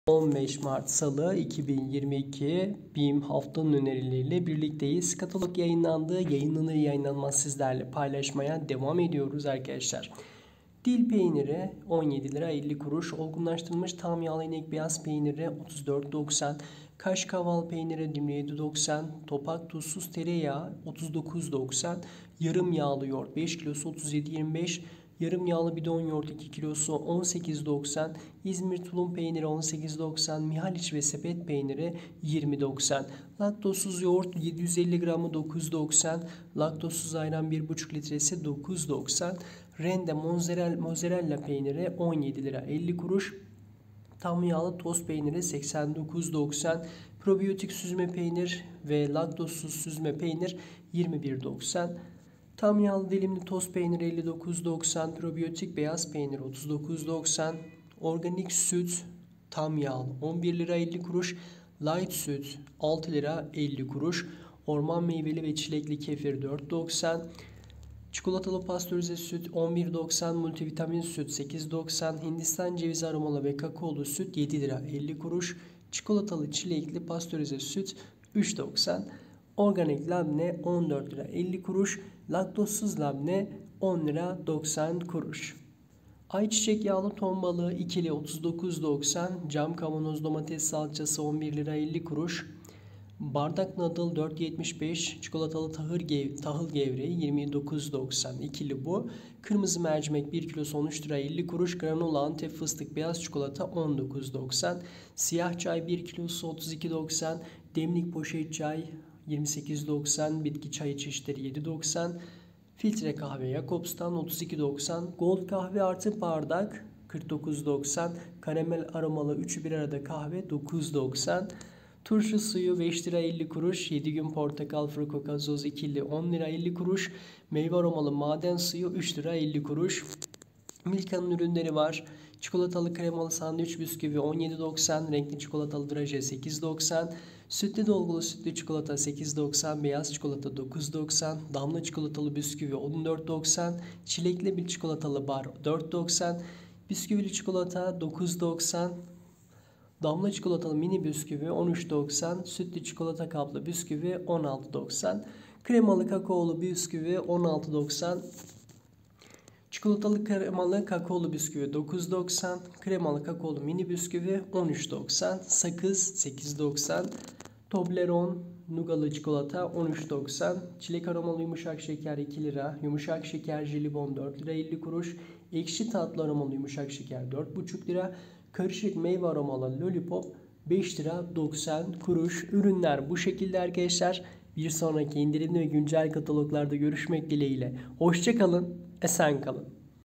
15 Mart Salı 2022 BİM haftanın önerileriyle birlikteyiz. Katalog yayınlandı. Yayınlanır yayınlanmaz sizlerle paylaşmaya devam ediyoruz arkadaşlar. Dil peyniri 17 lira 50 kuruş. Olgunlaştırılmış tam yağlı inek beyaz peyniri 34.90. Kaş kaval peyniri 27.90. Topak tuzsuz tereyağı 39.90. Yarım yağlı yoğurt 5 kilosu 37.25. Yarım yağlı bidon yoğurt 2 kilosu 18.90. İzmir tulum peyniri 18.90. Mihaliç ve sepet peyniri 20.90. Laktozsuz yoğurt 750 gramı 9.90. Laktozsuz ayran 1,5 litresi 9.90. Rende mozzarella peyniri 17 lira 50 kuruş. Tam yağlı toz peyniri 89.90. Probiyotik süzme peynir ve laktozsuz süzme peynir 21.90. Tam yağlı dilimli toz peyniri 59.90. Probiyotik beyaz peynir 39.90. Organik süt tam yağlı 11 lira 50 kuruş. Light süt 6 lira 50 kuruş. Orman meyveli ve çilekli kefir 4.90. Çikolatalı pastörize süt 11.90, multivitamin süt 8.90, Hindistan cevizi aromalı ve kakaolu süt 7 lira 50 kuruş, çikolatalı çilekli pastörize süt 3.90, organik labne 14 lira 50 kuruş, laktozsuz labne 10 lira 90 kuruş. Ayçiçek yağlı ton balığı ikili 39.90, cam kavanoz domates salçası 11 lira 50 kuruş. Bardak noodle 4.75, çikolatalı tahıl gevreği 29.90 ikili bu. Kırmızı mercimek 1 kilosu 13 lira 50 kuruş. Granola Antep fıstık beyaz çikolata 19.90. Siyah çay 1 kilosu 32.90. Demlik poşet çay 28.90. Bitki çayı çeşitleri 7.90. Filtre kahve Jacobs'tan 32.90. Gold kahve artı bardak 49.90. Karamel aromalı 3'ü bir arada kahve 9.90. Turşu suyu 5 lira 50 kuruş. 7 gün portakal fruko gazoz ikili 10 lira 50 kuruş. Meyve aromalı maden suyu 3 lira 50 kuruş. Milka'nın ürünleri var. Çikolatalı kremalı sandviç bisküvi 17.90. Renkli çikolatalı draje 8.90. Sütlü dolgulu sütlü çikolata 8.90. Beyaz çikolata 9.90. Damla çikolatalı bisküvi 14.90. Çilekli bir çikolatalı bar 4.90. Bisküvili çikolata 9.90. Damla çikolatalı mini bisküvi 13.90, sütlü çikolata kaplı bisküvi 16.90, kremalı kakaolu bisküvi 16.90, çikolatalı kremalı kakaolu bisküvi 9.90, kremalı kakaolu mini bisküvi 13.90, sakız 8.90, Toblerone nugalı çikolata 13.90, çilek aromalı yumuşak şeker 2 lira, yumuşak şeker jelibon 4 lira 50 kuruş, ekşi tatlı aromalı yumuşak şeker 4,5 lira, karışık meyve aromalı lollipop 5 lira 90 kuruş. Ürünler bu şekilde arkadaşlar. Bir sonraki indirimli ve güncel kataloglarda görüşmek dileğiyle. Hoşça kalın, esen kalın.